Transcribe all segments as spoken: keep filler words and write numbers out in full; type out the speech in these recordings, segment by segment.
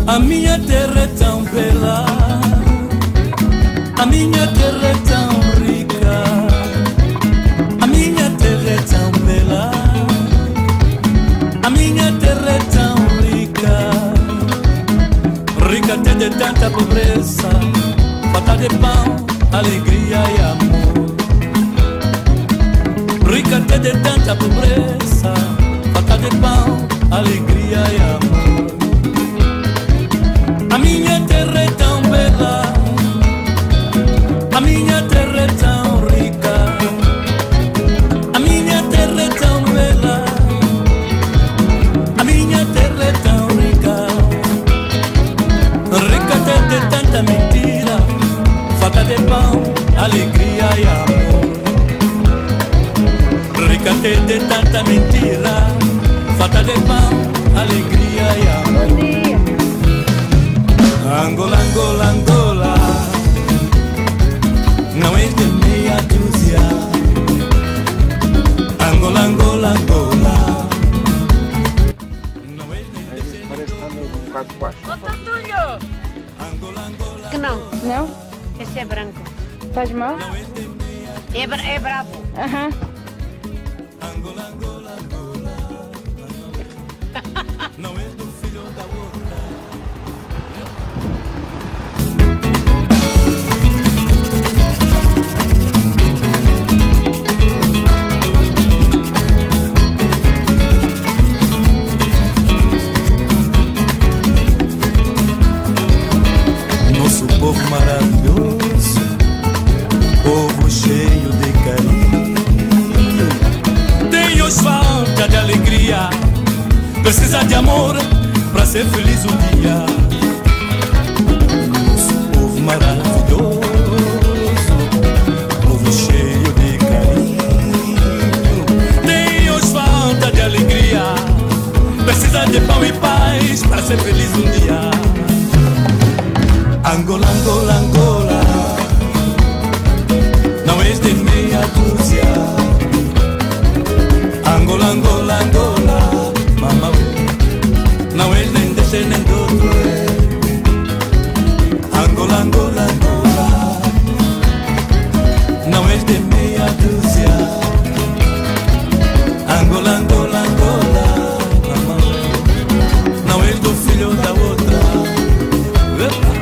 A minha terra é tão bela, a minha terra é tão rica, a minha terra é tão bela, a minha terra é tão rica, rica até de tanta pobreza, falta de pão, alegria e amor. Rica até de tanta pobreza, falta de pão, alegria e amor. A minha terra é tão bela, a minha terra é tão rica, a minha terra é tão bela, a minha terra é tão rica. Rica até de tanta mentira, falta de pão, alegria e amor. Rica até de tanta mentira, falta de pão, alegria e amor. Bom dia. Angola, Angola, Angola, não és de meia dúzia. Angola, Angola, Angola, não és de Parece que anda um bocado baixo. Ô, Tantulho! Que não, Não? esse é branco. Faz mal? É, bra é bravo. Aham. Angola, Angola, Angola, não és do filho da outra. Nosso povo maravilhoso, povo cheio de carinho, tem hoje falta de alegria, precisa de amor pra ser feliz um dia. Nosso povo maravilhoso, povo cheio de carinho, tem hoje falta de alegria, precisa de pão e paz pra ser feliz um dia. Angola, Angola, Angola, não és de meia dúzia. Angola, Angola, Angola, mamãe, não és nem deste nem do outro. Angola, Angola, Angola, não és de meia dúzia. Angola, Angola, Angola, mamãe, não és do filho da outra. Epa.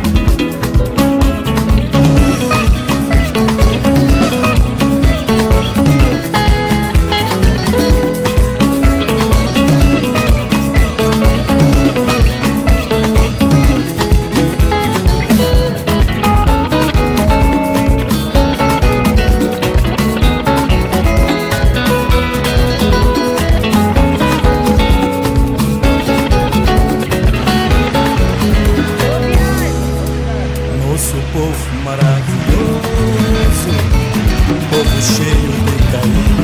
Nosso povo maravilhoso, povo cheio de carinho,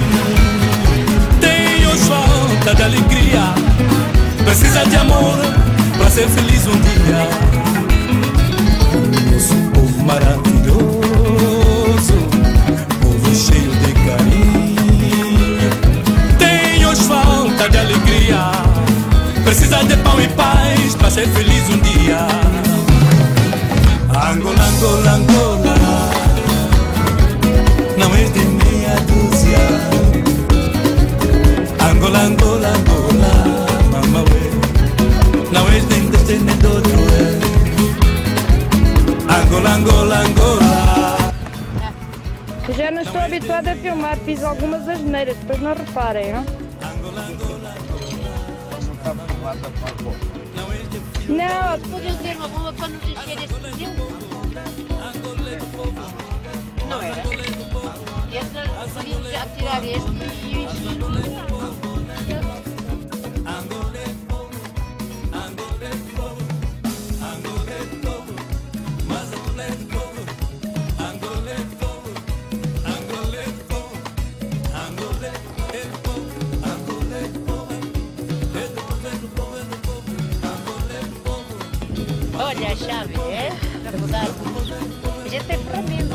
tem hoje falta de alegria, precisa de amor pra ser feliz um dia. Nosso povo maravilhoso, povo cheio de carinho, tem hoje falta de alegria, precisa de pão e paz pra ser feliz um dia. Angola, Angola, Angola, não és de meia dúzia. Angola, Angola, Angola, mamãe, não és nem deste nem do outro. Angola, Angola, Angola. Eu já não estou habituada a filmar, fiz algumas asneiras, depois não reparem, não? Não, Podia ter uma bomba para nos encher este tempo. Não era? Essa, podíamos já tirar este e encher. Olha a chave, é? Para mudar. A gente tem ferramenta.